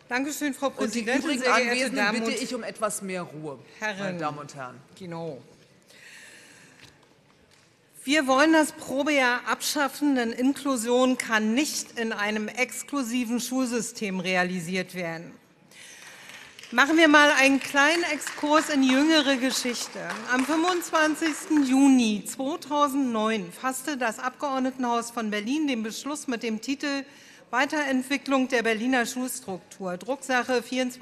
Dankeschön, Frau Und die Präsidentin. übrigen sehr geehrte Anwesenden Damen bitte und ich um etwas mehr Ruhe, meine Damen und Herren. Genau. Wir wollen das Probejahr abschaffen, denn Inklusion kann nicht in einem exklusiven Schulsystem realisiert werden. Machen wir mal einen kleinen Exkurs in jüngere Geschichte. Am 25. Juni 2009 fasste das Abgeordnetenhaus von Berlin den Beschluss mit dem Titel Weiterentwicklung der Berliner Schulstruktur, Drucksache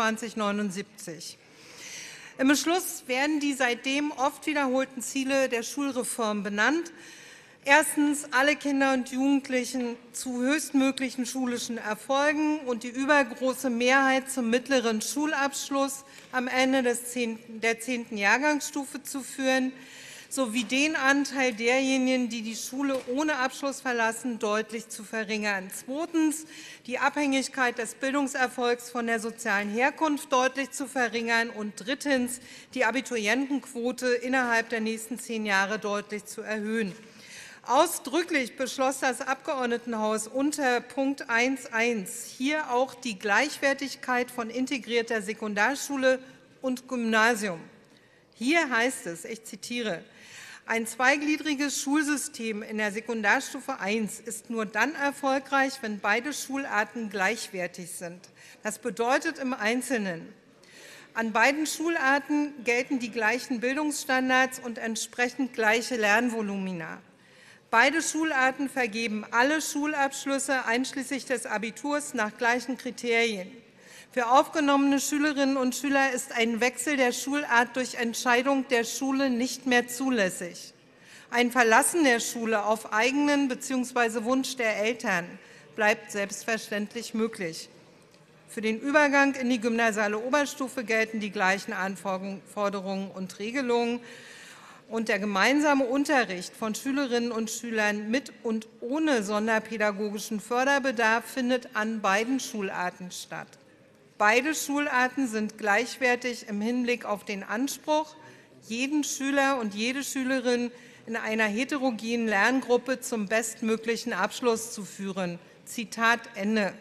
2479. Im Beschluss werden die seitdem oft wiederholten Ziele der Schulreform benannt. Erstens, alle Kinder und Jugendlichen zu höchstmöglichen schulischen Erfolgen und die übergroße Mehrheit zum mittleren Schulabschluss am Ende der 10. Jahrgangsstufe zu führen, sowie den Anteil derjenigen, die die Schule ohne Abschluss verlassen, deutlich zu verringern. Zweitens, die Abhängigkeit des Bildungserfolgs von der sozialen Herkunft deutlich zu verringern. Und drittens, die Abiturientenquote innerhalb der nächsten 10 Jahre deutlich zu erhöhen. Ausdrücklich beschloss das Abgeordnetenhaus unter Punkt 1.1 hier auch die Gleichwertigkeit von integrierter Sekundarschule und Gymnasium. Hier heißt es, ich zitiere, ein zweigliedriges Schulsystem in der Sekundarstufe 1 ist nur dann erfolgreich, wenn beide Schularten gleichwertig sind. Das bedeutet im Einzelnen, an beiden Schularten gelten die gleichen Bildungsstandards und entsprechend gleiche Lernvolumina. Beide Schularten vergeben alle Schulabschlüsse einschließlich des Abiturs nach gleichen Kriterien. Für aufgenommene Schülerinnen und Schüler ist ein Wechsel der Schulart durch Entscheidung der Schule nicht mehr zulässig. Ein Verlassen der Schule auf eigenen bzw. Wunsch der Eltern bleibt selbstverständlich möglich. Für den Übergang in die gymnasiale Oberstufe gelten die gleichen Anforderungen und Regelungen. Und der gemeinsame Unterricht von Schülerinnen und Schülern mit und ohne sonderpädagogischen Förderbedarf findet an beiden Schularten statt. Beide Schularten sind gleichwertig im Hinblick auf den Anspruch, jeden Schüler und jede Schülerin in einer heterogenen Lerngruppe zum bestmöglichen Abschluss zu führen. Zitat Ende.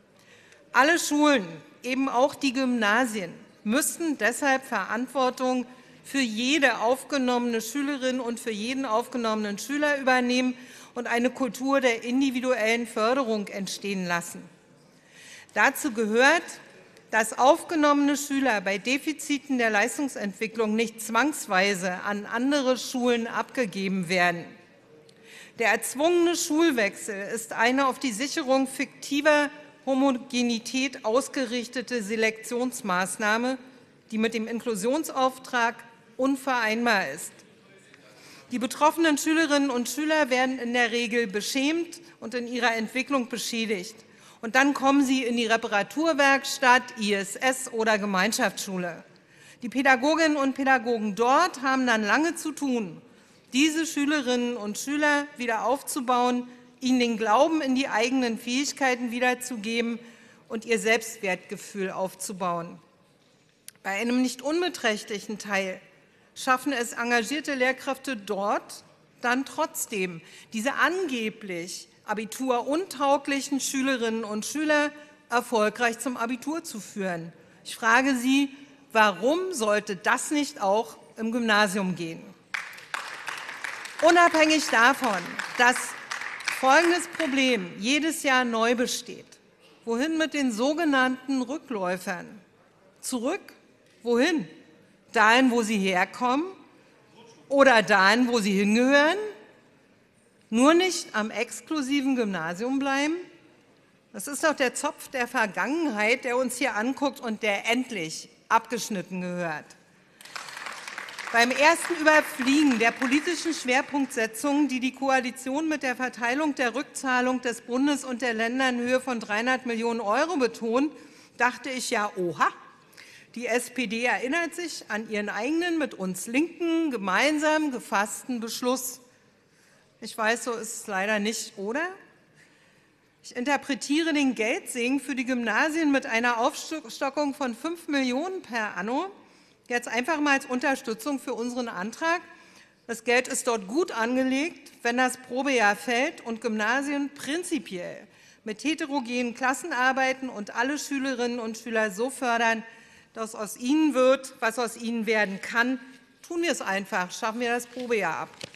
Alle Schulen, eben auch die Gymnasien, müssten deshalb Verantwortung für jede aufgenommene Schülerin und für jeden aufgenommenen Schüler übernehmen und eine Kultur der individuellen Förderung entstehen lassen. Dazu gehört, dass aufgenommene Schüler bei Defiziten der Leistungsentwicklung nicht zwangsweise an andere Schulen abgegeben werden. Der erzwungene Schulwechsel ist eine auf die Sicherung fiktiver Homogenität ausgerichtete Selektionsmaßnahme, die mit dem Inklusionsauftrag unvereinbar ist. Die betroffenen Schülerinnen und Schüler werden in der Regel beschämt und in ihrer Entwicklung beschädigt. Und dann kommen sie in die Reparaturwerkstatt, ISS oder Gemeinschaftsschule. Die Pädagoginnen und Pädagogen dort haben dann lange zu tun, diese Schülerinnen und Schüler wieder aufzubauen, ihnen den Glauben in die eigenen Fähigkeiten wiederzugeben und ihr Selbstwertgefühl aufzubauen. Bei einem nicht unbeträchtlichen Teil schaffen es engagierte Lehrkräfte dort dann trotzdem, diese angeblich abituruntauglichen Schülerinnen und Schüler erfolgreich zum Abitur zu führen. Ich frage Sie, warum sollte das nicht auch im Gymnasium gehen? Unabhängig davon, dass folgendes Problem jedes Jahr neu besteht. Wohin mit den sogenannten Rückläufern? Zurück? Wohin? Dahin, wo sie herkommen oder dahin, wo sie hingehören? Nur nicht am exklusiven Gymnasium bleiben? Das ist doch der Zopf der Vergangenheit, der uns hier anguckt und der endlich abgeschnitten gehört. Beim ersten Überfliegen der politischen Schwerpunktsetzungen, die die Koalition mit der Verteilung der Rückzahlung des Bundes und der Länder in Höhe von 300 Millionen € betont, dachte ich ja, oha, die SPD erinnert sich an ihren eigenen mit uns Linken gemeinsam gefassten Beschluss. Ich weiß, so ist es leider nicht, oder? Ich interpretiere den Geldsegen für die Gymnasien mit einer Aufstockung von 5 Millionen € per anno jetzt einfach mal als Unterstützung für unseren Antrag. Das Geld ist dort gut angelegt, wenn das Probejahr fällt und Gymnasien prinzipiell mit heterogenen Klassen arbeiten und alle Schülerinnen und Schüler so fördern, dass aus ihnen wird, was aus ihnen werden kann. Tun wir es einfach, schaffen wir das Probejahr ab.